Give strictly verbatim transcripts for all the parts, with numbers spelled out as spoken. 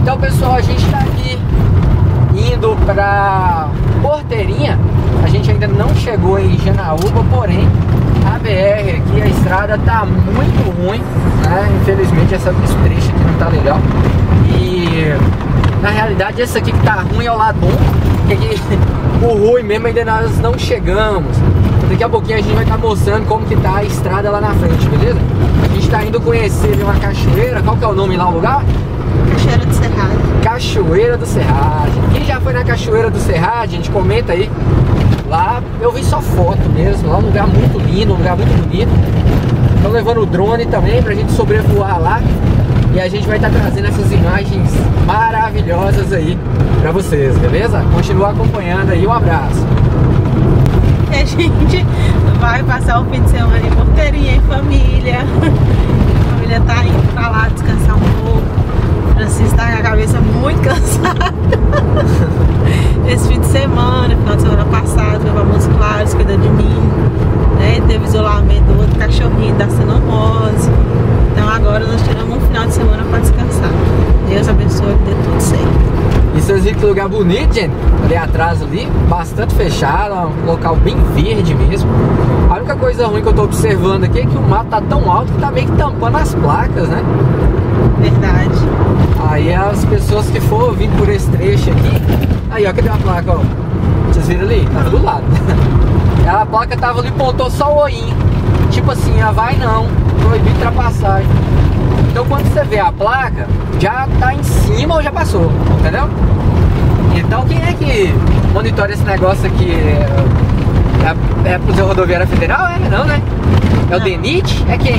Então, pessoal, a gente tá aqui indo pra Porteirinha. A gente ainda não chegou em Janaúba, porém a B R aqui, a estrada tá muito ruim, né? Infelizmente essa, esse trecho aqui não tá legal. E na realidade esse aqui que tá ruim é o lado bom, porque aqui, o ruim mesmo ainda nós não chegamos. Daqui a pouquinho a gente vai estar mostrando como que tá a estrada lá na frente, beleza? A gente tá indo conhecer uma cachoeira. Qual que é o nome lá, o lugar? Cachoeira do Cerrado. Cachoeira do Cerrado. Quem já foi na Cachoeira do Cerrado, gente, comenta aí. Lá eu vi só foto mesmo. Lá é um lugar muito lindo, um lugar muito bonito. Estão levando o drone também pra gente sobrevoar lá. E a gente vai estar trazendo essas imagens maravilhosas aí pra vocês, beleza? Continua acompanhando aí, um abraço. E a gente vai passar o fim de semana em Porteirinha, em família. A família tá indo pra lá descansar um pouco. Francisco tá com a cabeça muito cansada. Esse fim de semana, final de semana passado, foi pra Montes Claros, cuidando de mim, né? Teve isolamento do outro cachorrinho da cinomose. Então agora nós tiramos um final de semana pra descansar. Deus abençoe que dê tudo certo. E vocês viram que lugar bonito, gente? Ali atrás ali, bastante fechado, um local bem verde mesmo. A única coisa ruim que eu tô observando aqui é que o mato tá tão alto que tá meio que tampando as placas, né? Verdade. Aí as pessoas que for vir por esse trecho aqui. Aí ó, cadê a placa, ó? Vocês viram ali? Tava do lado. A placa tava ali, pontou só o oinho. Tipo assim, ah, vai não, proibido ultrapassagem. Então quando você vê a placa, já tá em cima ou já passou, entendeu? Então quem é que monitora esse negócio aqui? É, é pro Rodoviária Federal? É, não, né? É não. O DENIT? É quem?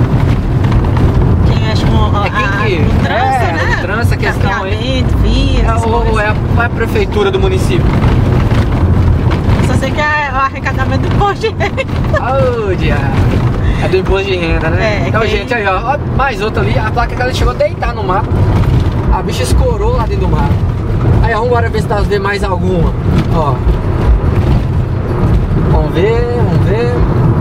Quem acha que é quem a, que? o trança, é, né? o trança, a questão aí. Via, é, ou, é a, ou é a prefeitura do município? Só sei que é o arrecadamento do imposto de renda. Oh, diabo. É do imposto de renda, né? É, então, quem... gente, aí ó, ó, mais outra ali. A placa que ela chegou a deitar no mato. A bicha escorou lá dentro do mato. Aí, ó, vamos agora ver se nós vemos mais alguma. Ó. Vamos ver, vamos ver.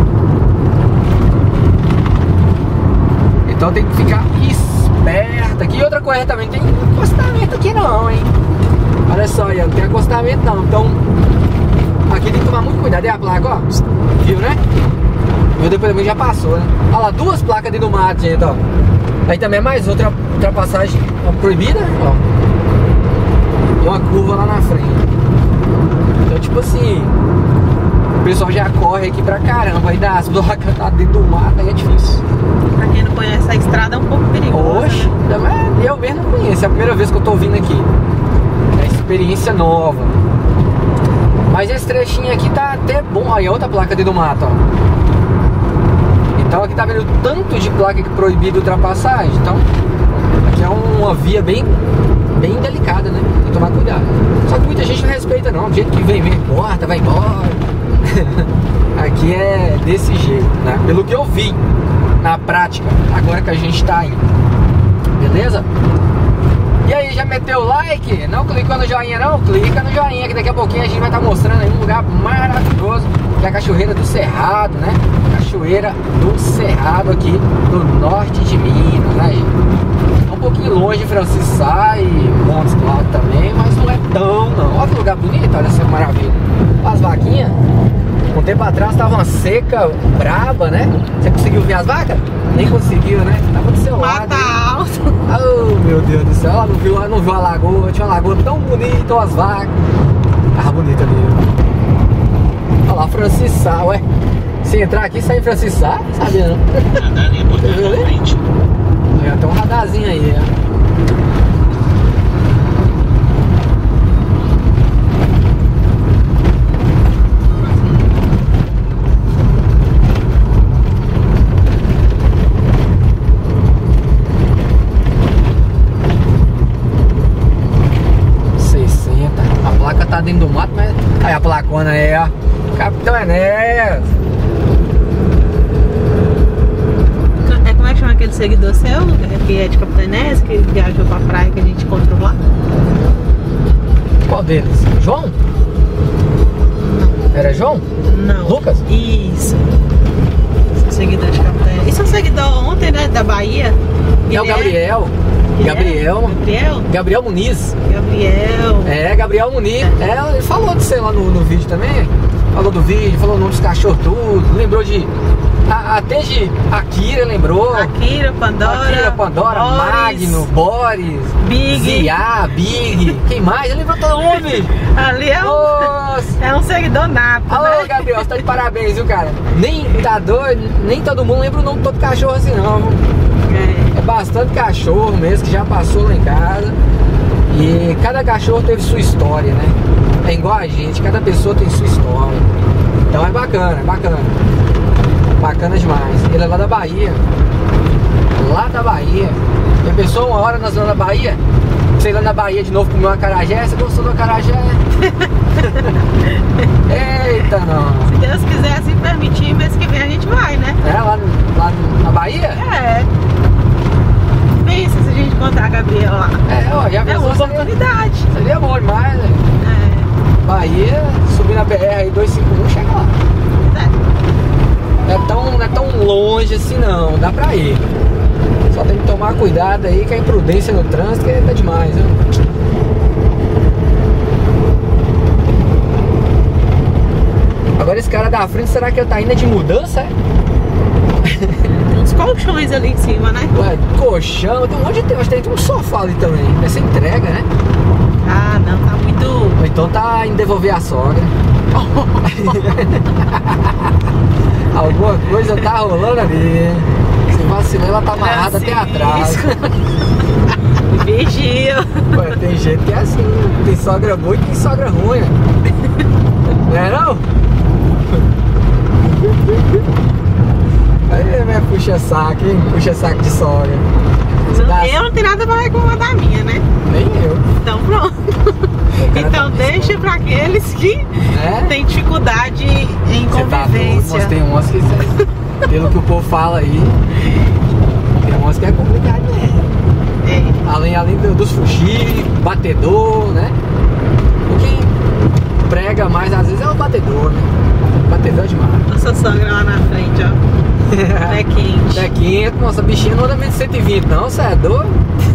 Então tem que ficar esperto aqui. E outra coisa também, tem acostamento aqui não, hein? Olha só aí, não tem acostamento não. Então, aqui tem que tomar muito cuidado. É a placa, ó. Viu, né? Meu depoimento já passou, né? Olha lá, duas placas dentro do mato, gente, ó. Aí também é mais outra ultrapassagem ó, proibida, ó. E uma curva lá na frente. Então, tipo assim, o pessoal já corre aqui pra caramba. Aí dá as placas tá dentro do mato, aí é difícil. Pra quem não conhece a estrada, é um pouco perigosa. Oxe, né? Eu mesmo não conheço. É a primeira vez que eu tô vindo aqui. É experiência nova. Mas esse trechinho aqui tá até bom. Aí outra placa dentro do mato, ó. Então aqui tá vendo o tanto de placa que proibido ultrapassagem. Então aqui é uma via bem, bem delicada, né? Tem que tomar cuidado. Só que muita gente não respeita não. Do jeito que vem, vem, corta, vai embora. Aqui é desse jeito, né? Pelo que eu vi na prática, agora que a gente tá indo. Beleza? E aí, já meteu o like? Não clicou no joinha não? Clica no joinha que daqui a pouquinho a gente vai estar mostrando aí um lugar maravilhoso, que é a Cachoeira do Cerrado, né? Cachoeira do Cerrado aqui do norte de Minas, né, gente? É um pouquinho longe de Francisco Sá e Montes Claros também, mas não é tão não. Olha que lugar bonito, olha essa maravilha. As vaquinhas, um tempo atrás tava uma seca braba, né? Você conseguiu ver as vacas? Nem conseguiu, né? Tava do seu lado. Mata alto. Oh, meu Deus do céu, ela não viu, ela não viu a lagoa, tinha uma lagoa tão bonita, as vacas. Tava bonita mesmo. Olha lá, Francisco Sá, ué. Se entrar aqui, sair Francisco Sá, sabia não? Radarinha botando na frente. Olha, tem um radarzinho aí, ó. Tá dentro do mato, mas aí a placona aí, ó. Capitão Enéas. É, como é que chama aquele seguidor seu? Que é de Capitão Enéas, que viajou pra praia que a gente encontrou lá? Qual deles? João? Não. Era João? Não. Lucas? Isso. seguidor de Capital. Isso é um seguidor ontem, né? Da Bahia. É o Gabriel. Gabriel. Gabriel? Gabriel Muniz. Gabriel. É, Gabriel Muniz. É, ele falou de você lá no, no vídeo também. Falou do vídeo, falou o nome dos cachorros tudo. Lembrou de. A, até de Akira, lembrou. Akira, Pandora. Akira, Pandora, Boris, Magno, Boris, Big. Zia, Big. Quem mais? Ele levantou o nome. Ali é um, Nossa. é um seguidor nato. Alô, né? Gabriel, você tá de parabéns, viu, cara? Nem tá doido, nem todo mundo lembra o nome de todo cachorro assim, não. É. É bastante cachorro mesmo que já passou lá em casa. E cada cachorro teve sua história, né? É igual a gente, cada pessoa tem sua história. Então é bacana, é bacana. Bacana demais. Ele é lá da Bahia. Lá da Bahia. Já pensou uma hora na zona da Bahia? Você ir lá na Bahia de novo comer uma acarajé? Você gostou do acarajé? Eita, não. Se Deus quiser, assim permitir, mês que vem a gente vai, né? É, lá, lá na Bahia? É. Pensa se a gente encontrar a Gabriela lá. É, ó, já É pensou, uma seria, oportunidade. seria bom demais, né? É. Bahia, subir na B R aí duzentos e cinquenta e um, chega lá. É. Não é, tão, não é tão longe assim não, dá pra ir. Só tem que tomar cuidado aí que a imprudência no trânsito que tá demais, viu? Agora esse cara da frente, será que ele tá indo de mudança, é? Tem uns colchões ali em cima, né? Ué, colchão, tem um monte de tempo, acho que tem um sofá ali também. Essa entrega, né? Ah, não, tá muito... Ou então tá indo devolver a sogra. Alguma coisa tá rolando ali. Se vacilar, ela tá amarrada até atrás. Vigia. Ué, tem gente que é assim, tem sogra boa e tem sogra ruim, né? Não é não? Aí minha puxa saco, hein? Puxa saco de sogra. Não, eu não tenho nada pra reclamar da minha, né? Nem eu. Então pronto. Então deixa pra aqueles que É? têm dificuldade em Você tá doido, convivência. mas tem umas que, pelo que o povo fala aí, tem umas que é complicado, né? É. Além, além do- dos fuxi, batedor, né? O que prega mais às vezes é o batedor, né? Batedor é demais. Nossa sogra lá na frente, ó. É quente. É quente, nossa, a bichinha não anda menos de cento e vinte não, você é doido?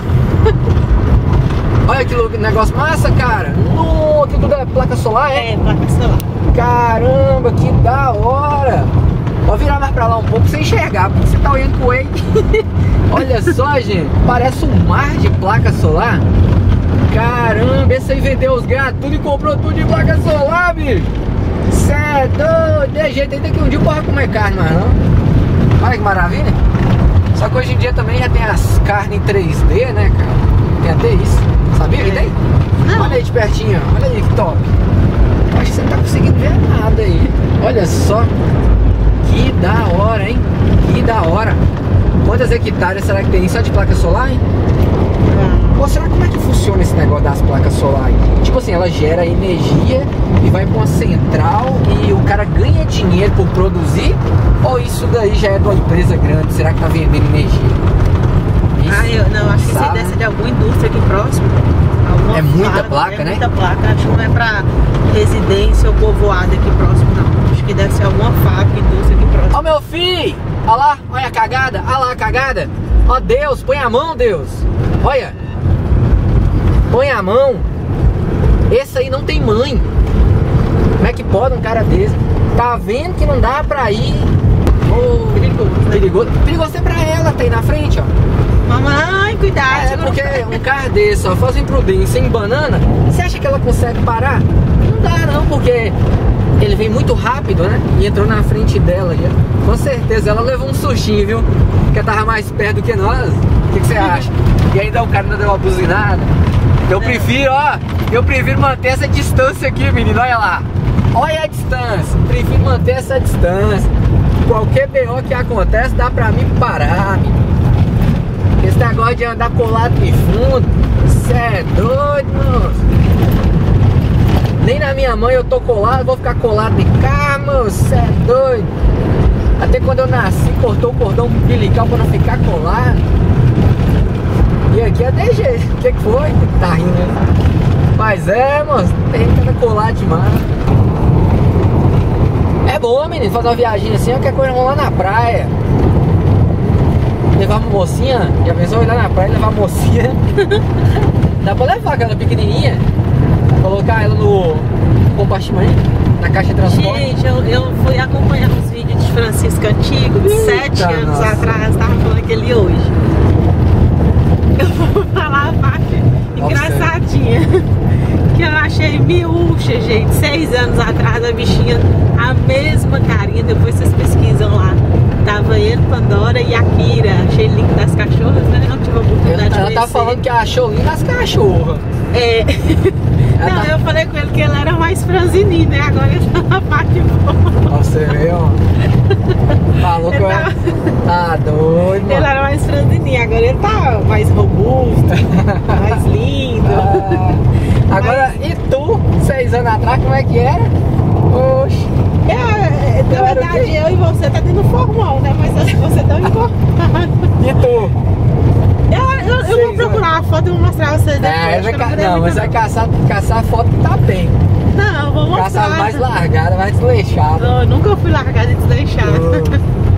Olha que louco, negócio massa, cara. Nossa, aqui tudo é placa solar, é? É, placa solar. Caramba, que da hora. Vou virar mais pra lá um pouco sem enxergar, porque você tá olhando pro aí. Olha só, gente, parece um mar de placa solar. Caramba, esse aí vendeu os gatos tudo e comprou tudo de placa solar, bicho. Cê é doido, de jeito ainda que um dia eu posso comer carne, mas não. Olha que maravilha. Só que hoje em dia também já tem as carnes em três D, né, cara? Tem até isso. Sabia que tem? Não. Olha aí de pertinho, ó. Olha aí que top. Acho que você não tá conseguindo ver nada aí. Olha só. Que da hora, hein? Que da hora. Quantas hectares será que tem só de placa solar, hein? Ou será como é que funciona esse negócio das placas solares? Tipo assim, ela gera energia e vai pra uma central e o cara ganha dinheiro por produzir? Ou isso daí já é de uma empresa grande? Será que tá vendendo energia? Isso, Ah, eu não, acho que isso sabe? aí deve ser de alguma indústria aqui próximo. Alguma É muita fábrica, placa, é né? Muita placa, acho que não é pra residência ou povoado aqui próximo, não. Acho que deve ser alguma fábrica, indústria aqui próximo. Ó meu filho! Olha lá, olha a cagada, olha lá a cagada. Ó Deus, põe a mão, Deus. Olha. Põe a mão. Esse aí não tem mãe. Como é que pode um cara desse? Tá vendo que não dá pra ir. Oh, perigoso, perigoso. Perigoso é pra ela, tá aí na frente, ó. Mamãe, cuidado. É, porque um carro desse, ó, faz imprudência em banana, você acha que ela consegue parar? Não dá não, porque ele vem muito rápido, né? E entrou na frente dela. E com certeza ela levou um sustinho, viu? Porque tava mais perto do que nós. O que, que você acha? E ainda o cara não deu uma buzinada. Eu prefiro, ó, eu prefiro manter essa distância aqui, menino, olha lá. Olha a distância, prefiro manter essa distância. Qualquer B O que acontece, dá pra mim parar, menino. Esse negócio de andar colado de fundo, cê é doido, moço. Nem na minha mãe eu tô colado, vou ficar colado de carro, moço, cê é doido. Até quando eu nasci, cortou o cordão umbilical pra não ficar colado. E aqui é de jeito. O que que foi? Tá rindo, né? Mas é, moço, tem gente que anda colado demais. É bom, menino, fazer uma viagem assim, qualquer coisa, vamos lá na praia. Levar uma mocinha, já pensou ir lá na praia e levar uma mocinha? Dá pra levar aquela pequenininha, colocar ela no compartimento, na caixa de transporte. Gente, eu, eu fui acompanhando os vídeos de Francisco Antigo, de Eita, sete anos nossa. atrás, tava falando que ele hoje. Eu vou falar a parte engraçadinha, que eu achei miúcha, gente. Seis anos atrás, a bichinha, a mesma carinha, depois vocês pesquisam lá. Tava ele, Pandora e a Kira. Achei lindo das cachorras, né? Não tive a oportunidade de Ela conhecer. tá falando que achou linda as cachorras. É. Ela Não, tá- eu falei com ele que ele era mais franzininho, né? Agora ele tá na parte boa. Você viu? Falou que eu Ele era... tá- Tá doido, Ele mano. era mais franzininho, agora ele tá mais robusto, mais lindo. Ah, agora, e tu, seis anos atrás, como é que era? Oxe. É, na Eu era o verdade, quê? eu e você tá tendo formal, né? Mas acho que você tá encorpado. E tu? Eu, eu, eu Seis vou procurar uma foto e vou mostrar pra vocês depois. É, acho vai que eu ca... mandei Não, muito, mas vai caçar, caçar foto que tá bem. Não, eu vou mostrar. Caçar mais largada, mais desleixada. Eu nunca fui largada e desleixada.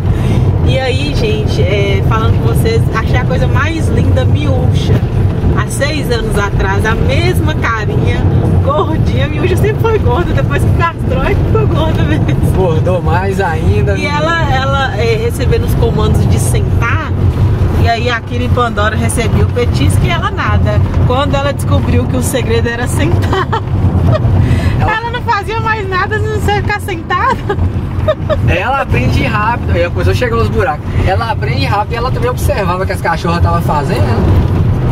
E aí, gente, é, falando com vocês, achei a coisa mais linda, miúcha. Há seis anos atrás, a mesma carinha, gordinha. Miúcha sempre foi gorda, depois que castrou, aí ficou gorda mesmo. Engordou mais ainda. E ela, ela é, recebendo os comandos de sentar, e aí a Kira e Pandora recebeu o petisco e ela nada. Quando ela descobriu que o segredo era sentar, Ela- ela não fazia mais nada se não ficar sentada. Ela aprende rápido. Aí a coisa chegou nos buracos. Ela aprende rápido e ela também observava que as cachorras estavam fazendo.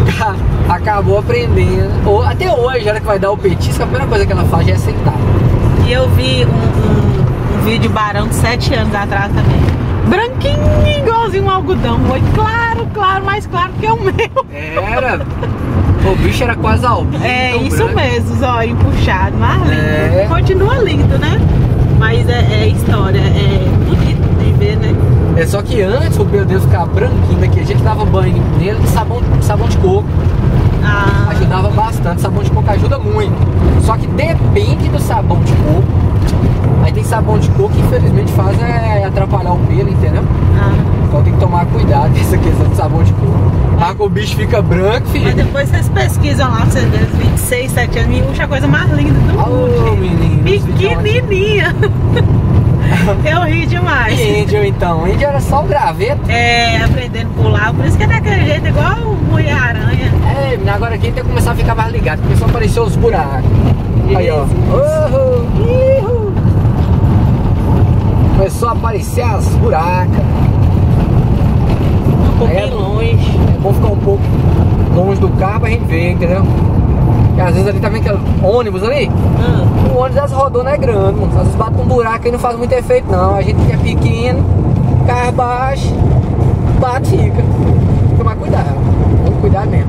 Acabou aprendendo. Ou, até hoje, ela que vai dar o petisco, a primeira coisa que ela faz é sentar. E eu vi um, um, um vídeo barão de sete anos atrás também. Branquinho, igualzinho um algodão. Muito claro, claro, mais claro que o meu. Era. O bicho era quase albino. É, tão isso branco. mesmo, os olhinhos puxados, mas lindo. É. Continua lindo, né? Mas é, é história, é bonito de ver, né? É só que antes o meu Deus ficava branquinho daquele jeito, dava banho nele de sabão, sabão de coco. Ah, Ajudava bastante, sabão de coco ajuda muito. Só que depende do sabão de coco. Aí tem sabão de coco que infelizmente faz é atrapalhar o pelo, entendeu? ah. Então tem que tomar cuidado com essa questão de sabão de coco. Mas o bicho fica branco, Mas filho. depois vocês pesquisam lá pra vocês verem, vinte e seis, sete anos, miúcha, a coisa mais linda do Ô, mundo, gente. menino, esse vídeo é ótimo. Pequenininha. Eu ri demais. E índio então? Índio era só o graveto. É, aprendendo a pular, por isso que é daquele jeito, igual o Mulher-Aranha. É, menino, agora aqui tem que começar a ficar mais ligado. Começou a aparecer os buracos. Aí, ó. Oh, ihu. Começou a aparecer as buracas. Um pouquinho É. longe. É bom ficar um pouco longe do carro pra gente ver, entendeu? Porque às vezes ali tá vendo aquele ônibus ali? Ah, O ônibus das rodonas é grande, mano. Às vezes bate um buraco e não faz muito efeito, não. A gente que é pequeno, carro baixo, bate e fica. Tem que tomar cuidado. Vamos cuidar mesmo.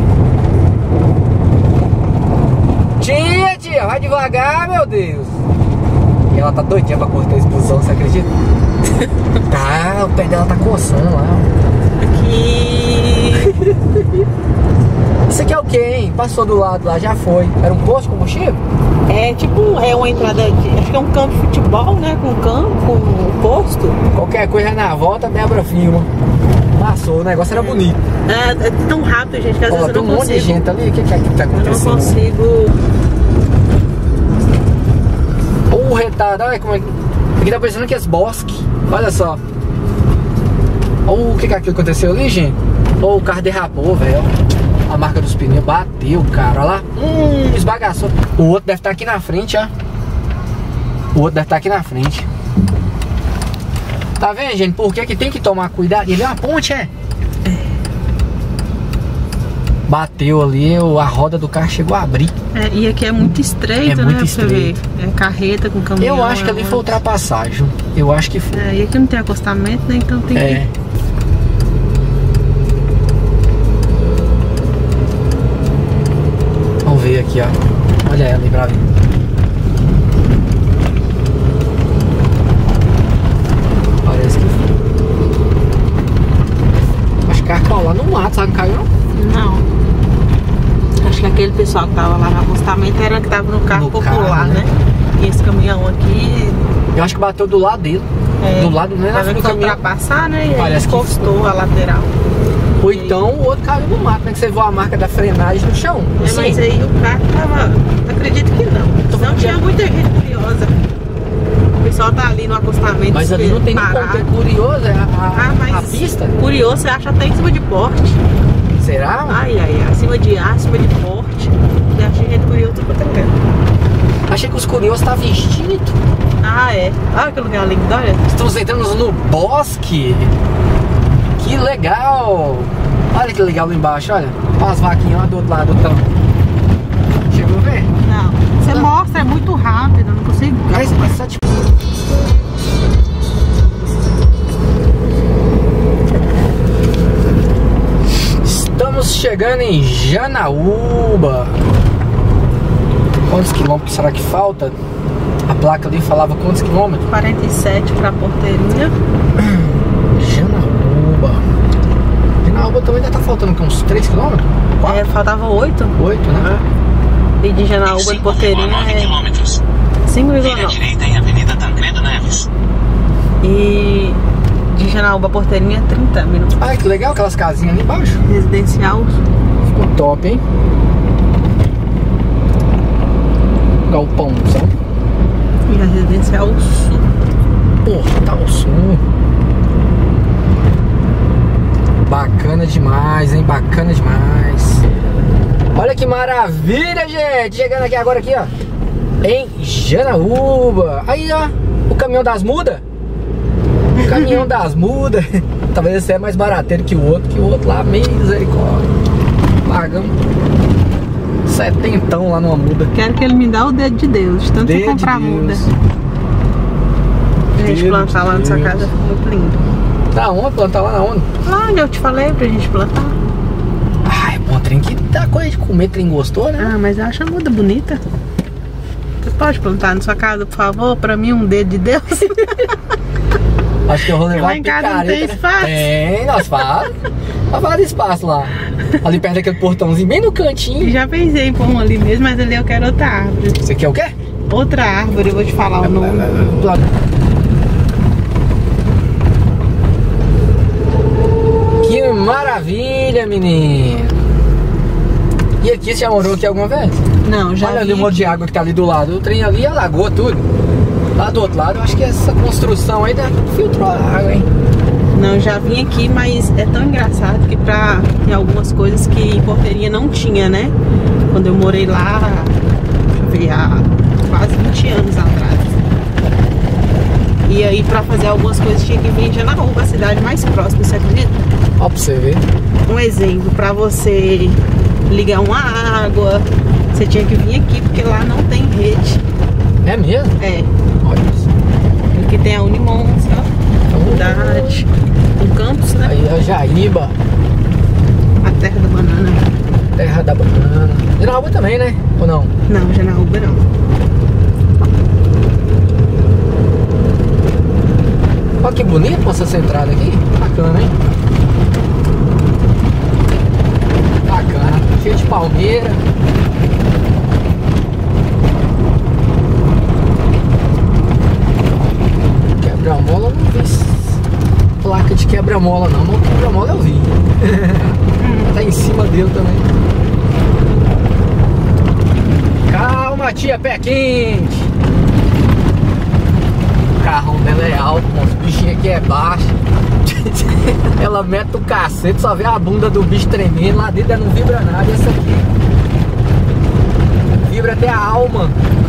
Tia, tia, vai devagar, meu Deus. E ela tá doidinha pra cortar a expulsão, você acredita? Tá, o pé dela tá coçando lá. aqui. Isso aqui é o que, hein? Passou do lado lá, já foi. Era um posto de combustível? É tipo, é uma entrada de. Acho que é um campo de futebol, né? Com campo, com um posto. Qualquer coisa na volta, Débora filma. Passou, o negócio era bonito. É, é tão rápido, gente, que às Ó, vezes eu tem um não monte de consigo. gente ali. O que, que é que tá Eu não acontecendo? consigo. O retardo, olha como é que. Aqui tá parecendo que é bosque. Olha só. Olha o que, que aquilo aconteceu ali, gente. Olha o carro derrapou, velho. A marca dos pneus bateu, cara. Olha lá. Hum, esbagaçou. O outro deve estar aqui na frente, ó. O outro deve estar aqui na frente. Tá vendo, gente? Por que que tem que tomar cuidado? Ele é uma ponte, é? Bateu ali, a roda do carro chegou a abrir. É, e aqui é muito estreito, É né? muito pra você ver. estreito. É carreta com caminhão. Eu acho que é ali foi ônibus. ultrapassagem. Eu acho que foi. É, e aqui não tem acostamento, né? Então tem É. Vamos ver aqui, ó. Olha ela aí pra ver. Parece que foi. Acho que caiu lá no mato, sabe? Caiu não? que. Não. Acho que aquele pessoal que tava lá no acostamento era que tava no carro No popular, carro, né? né? E esse caminhão aqui Eu acho que bateu do lado dele. É, do lado, não é na frente do caminhão. ultrapassar, né? E Parece aí que encostou a lateral. Ou então o outro caiu no mato, né? Que você viu a marca da frenagem no chão. É, Assim. mas aí o carro tava... Acredito que não. Não tinha muita gente curiosa. O pessoal tá ali no acostamento. Mas ali não tem nem parado. ponto. É curioso, é a, a, Ah, mas a pista. curioso, você acha até em cima de porte. Será? Ai, ai, ai. Acima de ar, acima de porte. Já achei gente curiosa por ter. Achei que os curiosos estavam extintos. Ah, é. Olha que lugar lindo, olha. Estamos entrando no bosque. Que legal. Olha que legal lá embaixo, olha. Olha as vaquinhas lá do outro lado do campo. Chegou a ver? Não. Você mostra, é muito rápido, eu não consigo. Mas, mas só tipo... Estamos chegando em Janaúba. Quantos quilômetros será que falta? A placa ali falava quantos quilômetros? quarenta e sete pra Porteirinha. Janaúba. Janaúba também ainda tá faltando uns três quilômetros? É, faltava oito. oito, né? E de Janaúba de Porteirinha nove é quilômetros. cinco vírgula Vire à nove. direita em Avenida Tancredo Neves. E de Janaúba a Porteirinha é trinta minutos. Ai, que legal aquelas casinhas ali embaixo. Residencial. Ficou top, hein? Galpãozão. E a Residencial Sul. Portal Sul. Bacana demais, hein? Bacana demais. Olha que maravilha, gente! Chegando aqui agora aqui, ó. Em Janaúba. Aí, ó. O caminhão das mudas. O caminhão das mudas. Talvez esse é mais barateiro que o outro. Que o outro lá, misericórdia. Pagamos setentão lá numa muda. Quero que ele me dá o dedo de Deus, tanto que Dedo comprar de muda. Deus. A gente Dedo plantar de lá na sua Deus. casa, ficou muito lindo. Da onde? Plantar lá na onde? Lá onde eu te falei pra gente plantar. Ah, é bom trem que dá coisa de comer, trem gostou, né? Ah, mas eu acho a muda bonita. Você pode plantar na sua casa, por favor? Pra mim, um dedo de Deus. Acho que eu vou levar Lá em casa não tem picareta, né? espaço. Tem, nós falamos. Nós falamos de espaço lá. Ali perto daquele portãozinho, bem no cantinho. Já pensei em pôr um ali mesmo, mas ali eu quero outra árvore. Você quer o quê? Outra árvore, eu vou te falar o nome. Que maravilha, menino. E aqui, você já morou aqui alguma vez? Não, já Olha ali vi o monte de água que tá ali do lado. O trem ali alagou tudo. Lá do outro lado, eu acho que essa construção aí filtrou a água, hein? Não, já vim aqui, mas é tão engraçado que pra tem algumas coisas que em Porteirinha não tinha, né? Quando eu morei lá, deixa eu ver, há quase vinte anos atrás. E aí pra fazer algumas coisas tinha que vir em Janaúba, a cidade mais próxima, você acredita? Ó, pra você ver. Um exemplo, pra você ligar uma água, você tinha que vir aqui, porque lá não tem rede. É mesmo? É, Olha isso. aqui tem a Unimonça, a faculdade, o campus, né? Aí a Jaíba, A terra da banana. terra da banana. Janaúba também, né? Ou não? Não, Janaúba não. Olha que bonito essa centrada aqui. Bacana, hein? Bacana. Cheio de palmeira. Quebra-mola eu não vi placa de quebra-mola não. Mas quebra-mola eu vi. Tá em cima dele também. Calma, tia, pé quente. O carrão dela é alto, os bichinhos aqui é baixo. Ela mete o cacete, só vê a bunda do bicho tremendo. Lá dentro ela não vibra nada. Essa aqui vibra até a alma.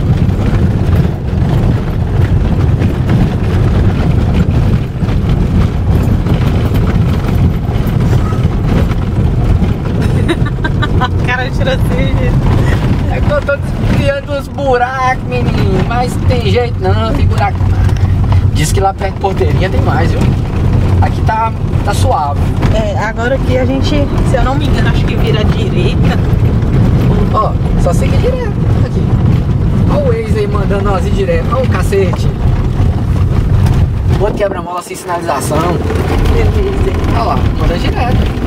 Cara de tirocínio. É que eu tô criando uns buracos, menino. Mas tem jeito não, tem buraco. Diz que lá perto de Porteirinha tem mais, viu? Aqui tá, tá suave. É, agora aqui a gente, se eu não me engano, acho que vira à direita. Ó, só segue direto aqui. Ó o Waze aí mandando nós ir direto. Ó o cacete. Outro quebra-mola sem sinalização. Beleza. Olha lá, manda direto.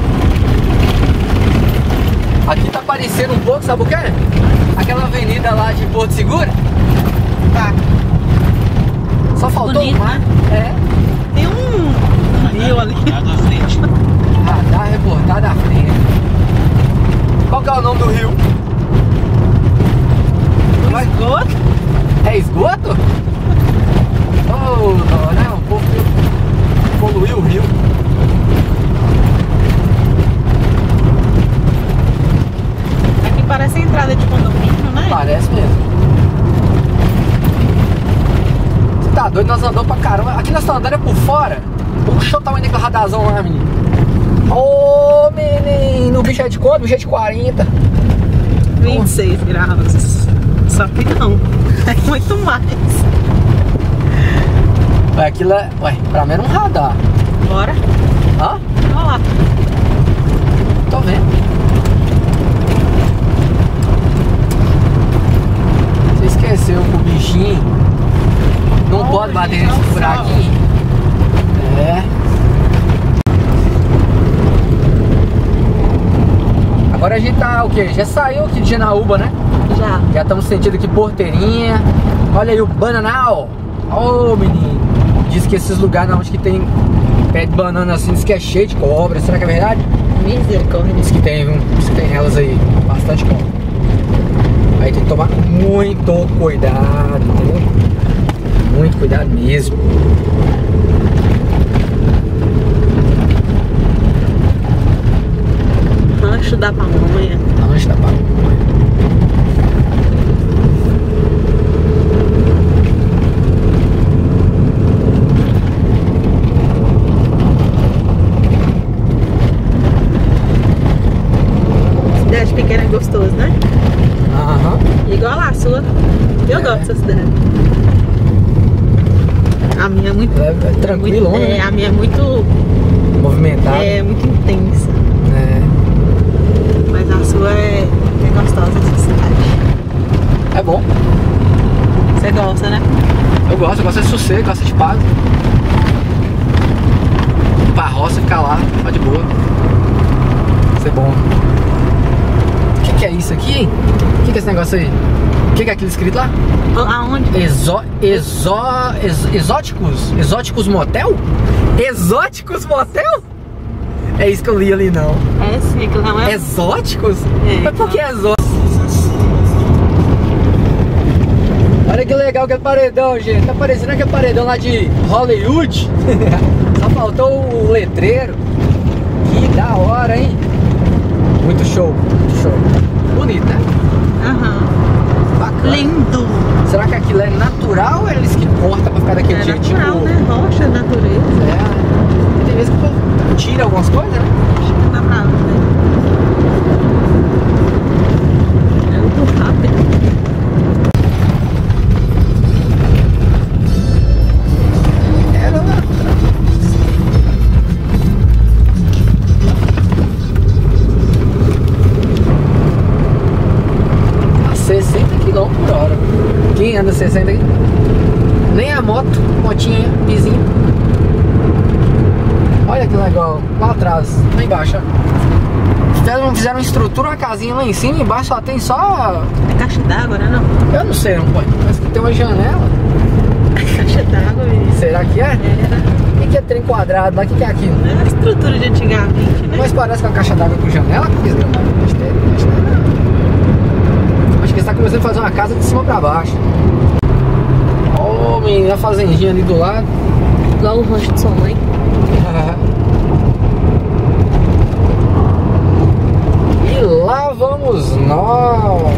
Aqui tá parecendo um pouco, sabe o que? Aquela avenida lá de Porto Seguro. Tá. Só faltou Bonito, o mar. né? É. Tem um, um rio ali. Reportado à frente. Radar reportado à frente. Qual que é o nome do rio? Um esgoto. É esgoto? Oh, não, né? O povo poluiu o rio. Aqui parece a entrada de condomínio, né? Parece mesmo. Você tá doido? Nós andamos pra caramba. Aqui nós estamos andando é por fora. Puxa o tamanho daquele radarzão lá, menino. Ô, menino. O bicho é de quanto? O bicho é de quarenta. vinte e seis graus. Só que não. É muito mais. Ué, aquilo é... Ué, pra mim era um radar. Bora. Hã? Olha lá. Tô vendo. Você esqueceu que o bichinho não Oh, pode bater gente, nesse olha o buraquinho. É. Agora a gente tá o quê? Já saiu aqui de Janaúba, né? Já. Já estamos sentindo aqui Porteirinha. Olha aí o Bananal. Ô, menino. Diz que esses lugares onde que tem pé de banana assim, diz que é cheio de cobra. Será que é verdade? Misericórdia. Diz que tem, viu? Diz que tem elas aí, bastante cobra. Aí tem que tomar muito cuidado, entendeu? Muito cuidado mesmo. Rancho da Pamonha. Lanche da pamonha. Cidade pequena é gostoso, né? Aham. Igual a sua. Eu É. gosto dessa cidade. A minha é muito. É, é tranquilo, muito, né? é, a minha é muito. Movimentado. É muito intensa. É. Mas a sua é, é gostosa essa cidade. É bom. Você gosta, né? Eu gosto, eu gosto de sossego, gosto de paz. Pra roça ficar lá, tá de boa. Isso é bom. O que, que é isso aqui, hein? O que, que é esse negócio aí? O que, que é aquilo escrito lá? Aonde? Exó, exó, ex, exóticos? Exóticos motel? Exóticos motel? É isso que eu li ali, não. É sim, aquilo não é. Exóticos? É, Mas por que exóticos? Olha que legal aquele paredão, gente. Tá parecendo aquele paredão lá de Hollywood. Só faltou o letreiro. Que da hora, hein? Muito show, muito show. Bonito, né? Aham. Bacana. Lindo. Será que aquilo é natural ou eles que cortam pra ficar daquele É jeito? natural, Tipo, né? Rocha, natureza. é. Tem vezes que o povo tira algumas coisas, né? Dá pra ver. É muito rápido. Era lá. A sessenta quilômetros por hora. Quem anda sessenta aqui? Nem a moto, motinha, vizinho. Olha que legal, lá atrás, lá embaixo, ó. Fizeram, fizeram uma estrutura, uma casinha lá em cima, embaixo só tem só... É caixa d'água, né? Não. Eu não sei, não pode. Mas que tem uma janela. Caixa d'água, menino. Será que é? Era. O que que é trem quadrado lá? O que que é aquilo? É a estrutura de antigamente, né? Mas parece que é uma caixa d'água com janela? Acho que não. Acho que é- acho que não. Acho que está começando a fazer uma casa de cima pra baixo. Ó, menino, a fazendinha ali do lado. Igual o rancho de sua mãe. E lá vamos nós.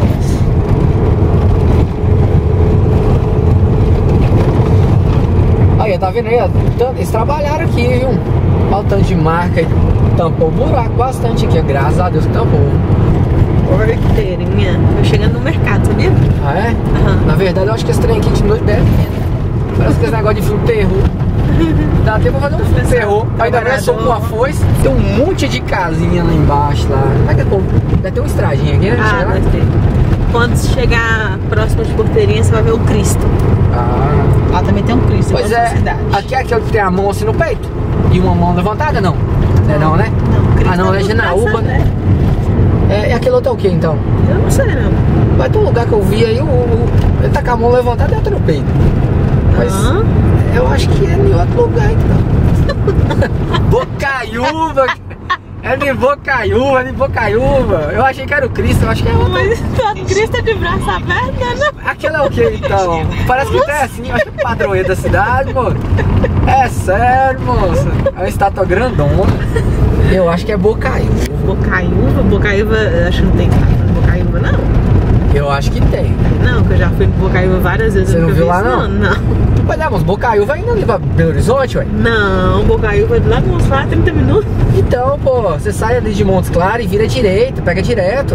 Aí, tá vendo aí? Ó, tanto- eles trabalharam aqui, viu? Olha o tanto de marca aí. Tampou o buraco bastante aqui, ó. Graças a Deus que tampou. Porteirinha. Eu chegando no mercado, sabia? Ah, é? Aham. Na verdade, eu acho que esse trem aqui de noite deve. Parece que esse negócio de filme terror. Dá tempo pra fazer um filme terror. Ainda mais só com uma foice. Tem um monte de casinha lá embaixo. Lá. Daqui a pouco deve ter um estradinho aqui, né? Ah, Chega lá. deve ter. Quando chegar próximo de Porteirinha, você vai ver o Cristo. Ah. Lá também tem um Cristo, Pois igual a é, sua cidade. aqui é aquele que tem a mão assim no peito e uma mão levantada, não? Não é não, né? Não, Cristo Ah, não, é do Janaúba. Praça, né? É, e aquele outro é o que então? Eu não sei, não. Vai ter um lugar que eu vi aí, o, o- ele tá com a mão levantada e outra no peito. Mas Hã? eu acho que é em outro lugar então. Bocaiúva! É de Bocaiúva, é de Bocaiúva. Eu achei que era o Cristo, eu acho que é outro. Mas o Cristo é de braço aberto, né? Aquele é o que então? Parece que é assim, eu acho que é o padroeiro da cidade, moço. É sério, moça. É uma estátua grandona. Eu acho que é Bocaiúva. Bocaiúva? Bocaiúva, acho que não tem Bocaiúva, não. Eu acho que tem. Não, que eu já fui em Bocaiúva várias vezes. Você eu não nunca viu vi lá, isso, não? Não. Olha, mas Bocaiúva ainda leva Belo Horizonte, ué. Não, Bocaiúva é de lá uns lá trinta minutos. Então, pô, você sai ali de Montes Claros e vira direito, pega direto.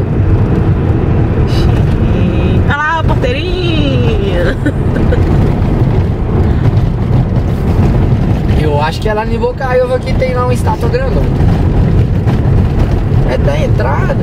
Olha lá, a porteirinha. Eu acho que é lá em Bocaiúva que tem lá uma estátua grandona. É da entrada.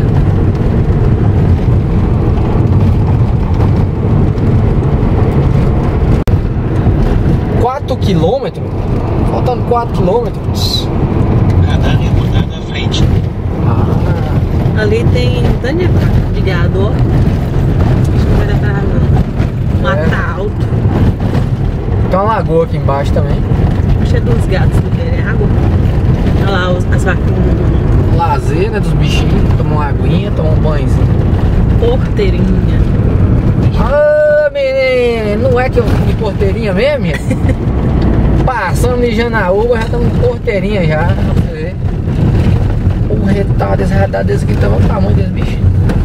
quatro quilômetros? Faltando quatro quilômetros. Radar reportado à frente. Ah, Ali tem um tanto de vaca de gado, ó. Acho que vai dar pra não. Mato É. tá alto. tem uma lagoa aqui embaixo também. Cheio dos gatos que querem água. Olha lá os, as vaquinhas. Lazer, né, dos bichinhos. Tomar uma aguinha, tomar um banhozinho. Porteirinha. Ah, menino, não é que eu fui de porteirinha mesmo, minha? Passando de Janaúba, já estamos em porteirinha já. Você vê. O retado, esse retado desse aqui tá o tamanho desse bicho.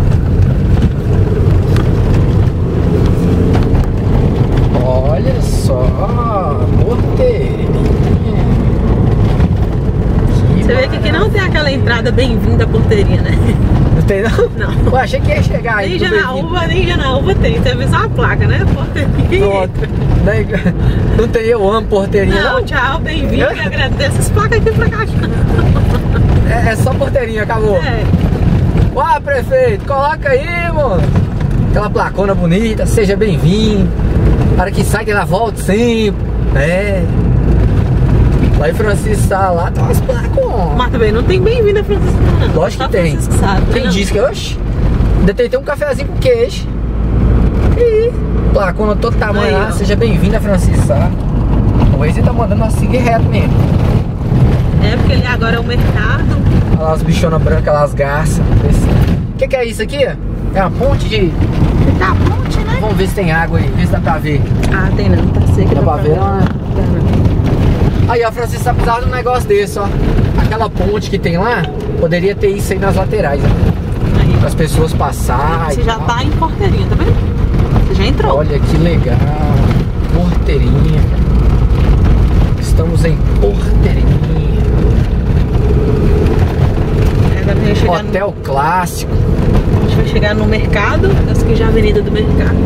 Olha só, porteirinha. Você vê que aqui não tem aquela entrada bem-vinda à porteirinha, né? Não tem não? Não. Eu achei que ia chegar aí. Nem tudo bem. Janaúba, nem Janaúba tem. Você vê só a placa, né? Porteirinha. Pronto. Não tem, eu amo porteirinha Não, não. tchau, bem-vindo. Eu agradeço as placas aqui pra cá. É, é só porteirinha, acabou. É. Ué, prefeito, coloca aí, mano. Aquela placona bonita, seja bem-vindo. Para que sai que ela volta sempre. É. Lá em Francisco Sá, lá tem umas placonas. Mas também não tem bem-vindo a Francisco, não. Lógico Só que tem. Francisco sabe, Quem não. disse que, oxe, ainda tem, tem um cafezinho com queijo. E placona todo tamanho Aí, lá, ó. seja bem-vindo a Francisco Sá. O Waze tá mandando nós seguir reto mesmo. É porque ele agora é o mercado. Olha lá as bichonas brancas, lá as garças. O que, que é isso aqui? É uma ponte de... Tá ponte, né? Vamos ver se tem água aí, ver se dá pra ver. Ah, tem não, tá seca. Dá pra ver, não, né? Dá não. Aí, ó, Francisco, tá precisando de um negócio desse, ó. Aquela ponte que tem lá, poderia ter isso aí nas laterais, ó. Aí, Para as pessoas passarem. você e já tal. tá em porteirinha, tá vendo? Você já entrou. Olha que legal. Porteirinha. Estamos em Porteirinha. Agora a gente vai chegar Hotel clássico. no, a gente vai chegar no mercado. Essa aqui já é a avenida do mercado.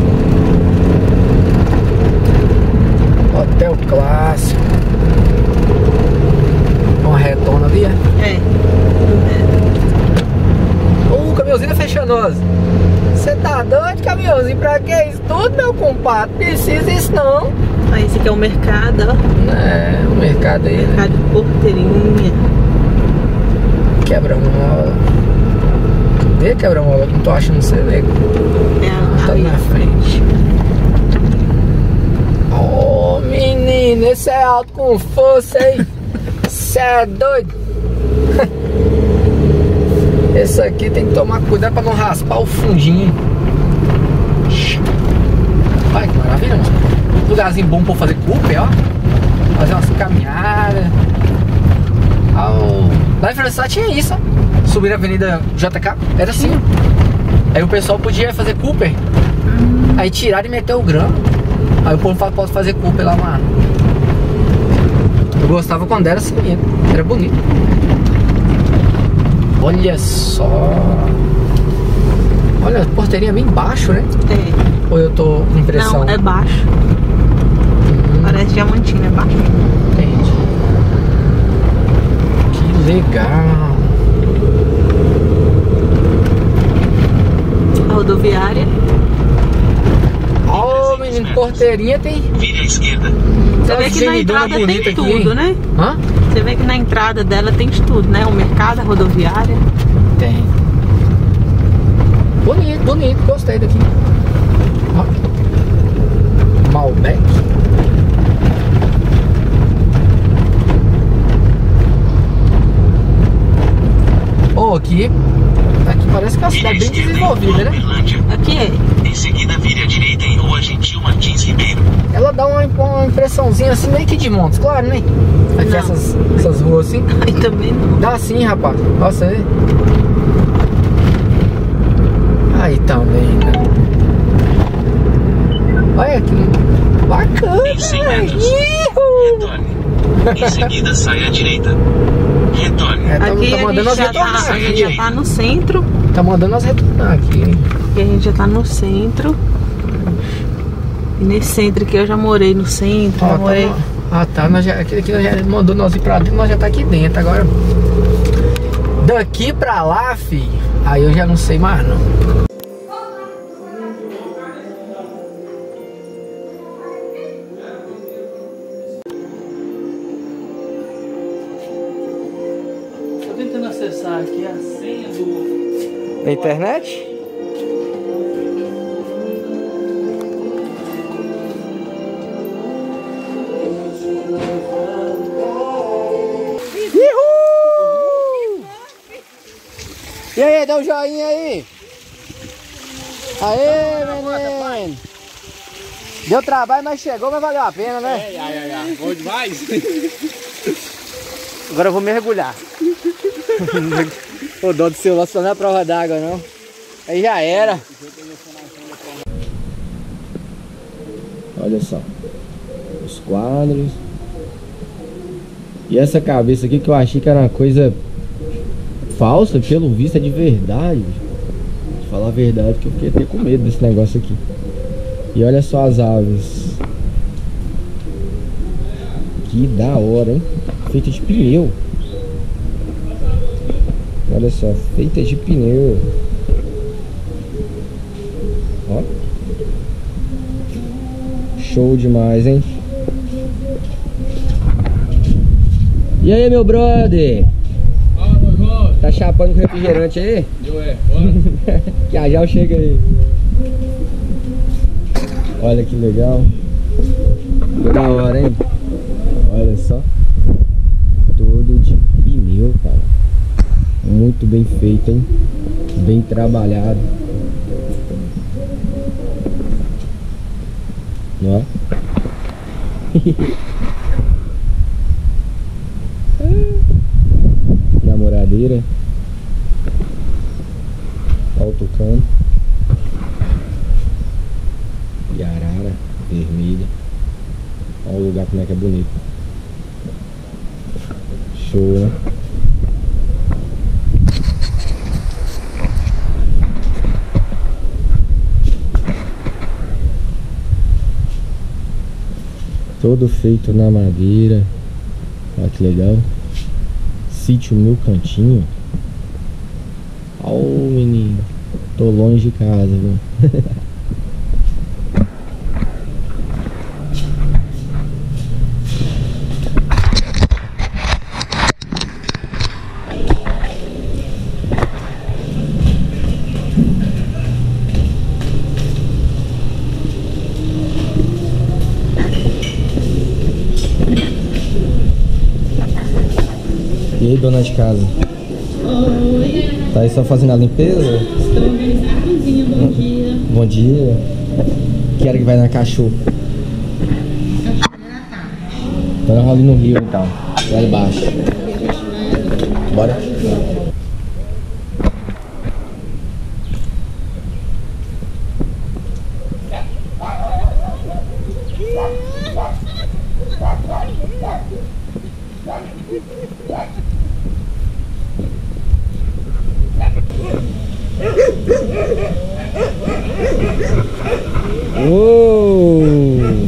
Hotel clássico. Uma retona ali, é? É. Ô, caminhãozinho fechanoso. Você tá doido, caminhãozinho? Pra que isso tudo, meu compadre? Precisa isso não. Aí esse aqui é o mercado, ó. É, o mercado aí, né? Mercado de porteirinha. Quebra-mola. Cadê quebra-mola? Não tô achando você, nego. É, Tá ali, na frente. Ô, menino, esse é alto com força, hein? Cê é doido? Esse aqui tem que tomar cuidado pra não raspar o fundinho. Olha que maravilha, mano. Lugarzinho bom pra fazer Cooper, ó. Fazer umas caminhadas. Ao... Lá em França tinha isso, ó. Subir a Avenida J K, era assim. Aí o pessoal podia fazer Cooper. Aí tirar e meter o grão. Aí o povo fala, pode fazer Cooper lá, mano. Eu gostava quando era assim mesmo. Era bonito. Olha só. Olha, a porteirinha bem baixo, né? É. Ou eu tô com impressão? Não, é baixo. Hum, Parece diamantina, é baixo. entendi. Que legal. A rodoviária. Ó, menino, porteirinha tem. Vire à esquerda. Você vê que na entrada tem tudo, né? Hã? Você vê que na entrada dela tem de tudo, né? O mercado, a rodoviária. Tem. Bonito, bonito, gostei daqui. Ó. Malbec. aqui, aqui parece que é uma cidade bem desenvolvida, né? Aqui é. Em seguida, vire à direita em Rua Gentil Martins Ribeiro. Ela dá uma, uma impressãozinha assim, meio que de Montes, claro, né? Aqui essas, essas ruas assim. Aí também não. Dá sim, rapaz. Nossa, aí. Aí também, né? Olha que bacana. Em cem metros. Retorne. Em seguida, saia à direita. Retorne. É, tá, Aqui tá a mandando nós gente, já tá, retornar a gente aqui. já tá no centro. Tá mandando nós retornar aqui. Aqui a gente já tá no centro. E nesse centro aqui eu já morei no centro. Ó, já tá morei. no- Ah tá, nós já, aqui, aqui nós já mandou nós ir pra dentro, nós já tá aqui dentro. Agora, daqui pra lá, fi, aí eu já não sei mais não. Tô tentando acessar aqui a senha do... Na internet? Uhul! E aí, dá um joinha aí. Aê, menino. Deu trabalho, mas chegou, mas valeu a pena, né? Ai, ai, ai, bom demais. Agora eu vou mergulhar. O dó do celular só não é prova d'água, não. Aí já era. Olha só. Os quadros. E essa cabeça aqui que eu achei que era uma coisa falsa, pelo visto é de verdade. De falar a verdade, que eu fiquei até com medo desse negócio aqui. E olha só as aves. Que da hora, hein? Feita de pneu. Olha só, feita de pneu. Ó. Show demais, hein? E aí, meu brother? Fala, meu irmão. Tá chapando com refrigerante aí? Eu é, bora. Já já eu chego aí. Olha que legal. Que da hora, hein? Olha só. Todo de pneu, cara. Muito bem feito, hein? Bem trabalhado. Ó. Namoradeira. Olha o tucano. E arara vermelha. Olha o lugar como é que é bonito. Show, né? Todo feito na madeira. Olha que legal. Sítio Meu Cantinho. Ó, menino. Tô longe de casa, viu? E aí, dona de casa? Oi, Tá aí só fazendo a limpeza? estou organizando a cozinha, bom dia. Bom dia. Que hora que vai na cachorro? Então nós vamos ali no rio então. Lá embaixo. Bora? Uou!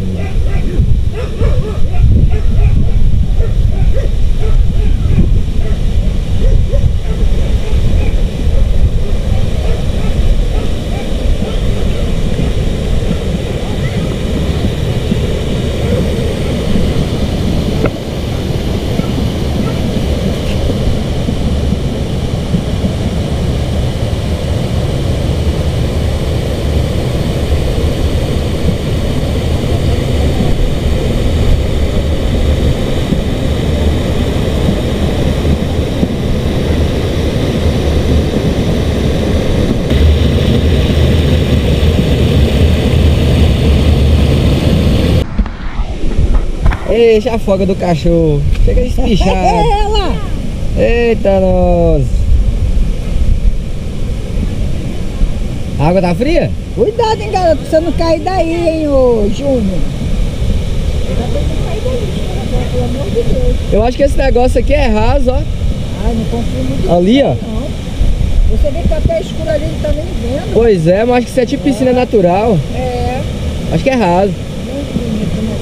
Eixa a folga do cachorro. Chega espichado. Ela! Eita, nós. A água tá fria? Cuidado, hein, garoto, pra você não cair daí, hein, ô Júnior. Pelo amor de Deus. Eu acho que esse negócio aqui é raso, ó. Ai, não confio muito. Ali, ó. Não. Você vê que tá até escuro ali, não tá nem vendo. Pois é, mas acho que isso é tipo piscina natural. É. Acho que é raso. Muito bonito, né?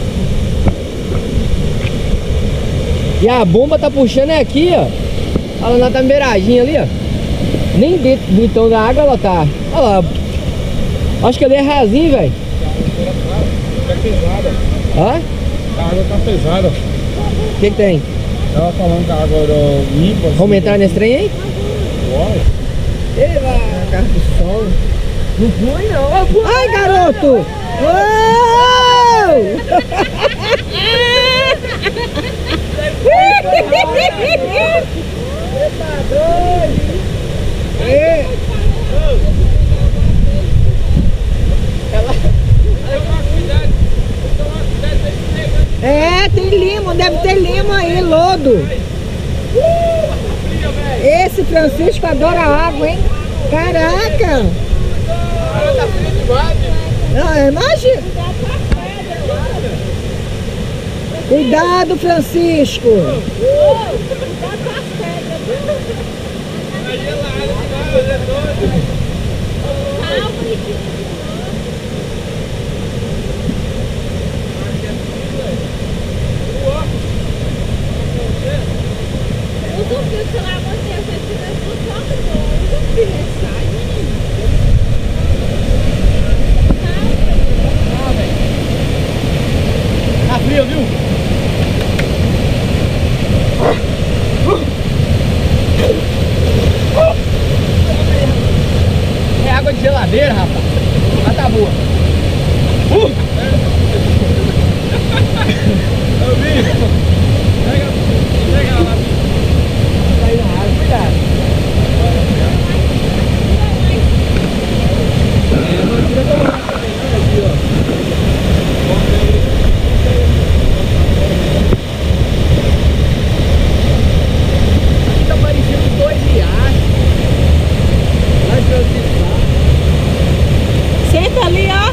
E a bomba tá puxando é aqui, ó. Olha lá, tá beiradinha ali, ó. Nem dentro do então da água ela tá. Olha lá. Acho que ali é rasinho, velho. Tá pesada. Ó. A água tá pesada. O que que tem? Tava falando que a água era limpa. Assim. Vamos entrar nesse trem aí? Bora. Ei, vai. Cara do sol. Não foi não. Ai, garoto! É, tem limo, deve ter limo aí, lodo. Esse Francisco adora água, hein? Caraca! Não, imagina. Cuidado, Francisco. Tá frio, viu? É água de geladeira, rapaz. Mas tá boa. Uh! Eu vi. Pega, pega lá. Tá aí na água, cuidado. Tá parecendo dois riachos. Vai transitado. Senta ali, ó.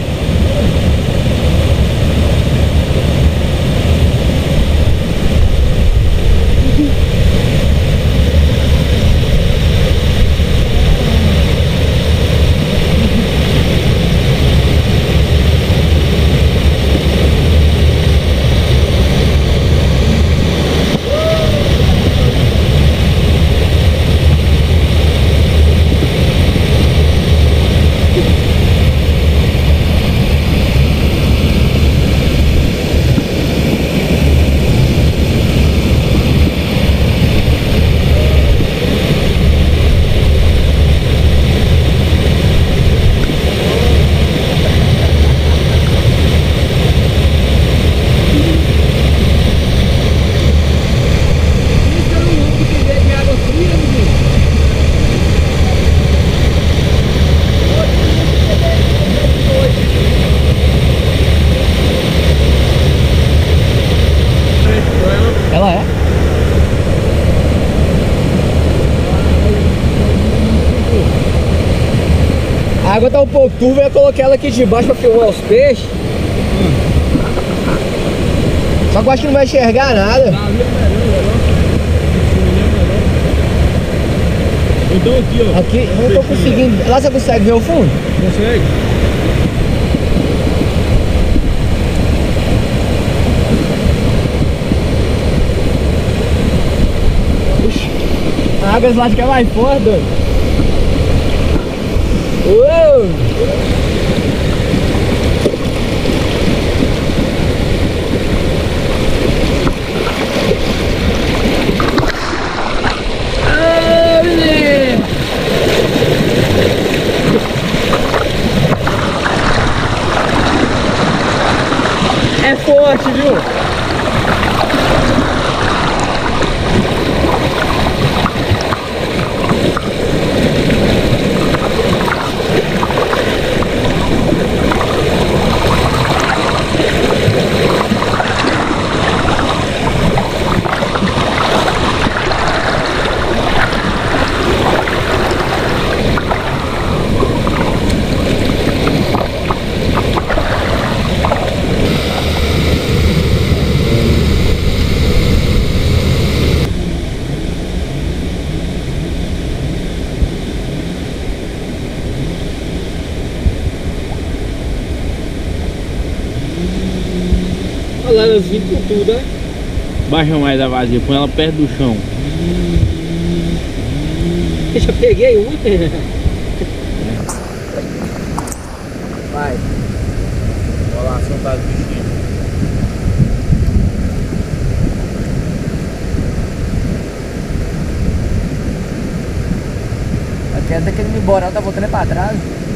Ela é? A água tá um pouco turva, eu coloquei ela aqui de baixo pra filmar os peixes. Só que eu acho que não vai enxergar nada. Então aqui, ó. Aqui, eu não tô conseguindo. Lá você consegue ver o fundo? Consegue? A água lá que é mais forte, doido. Uou! Ah, menino! É forte, viu? Olha lá, elas vêm com tudo, né? Baixa mais a vazia, põe ela perto do chão. Eu já peguei uma. Vai. Olha lá, são das bichinhas. Até daquele me embora, ela tá voltando pra trás.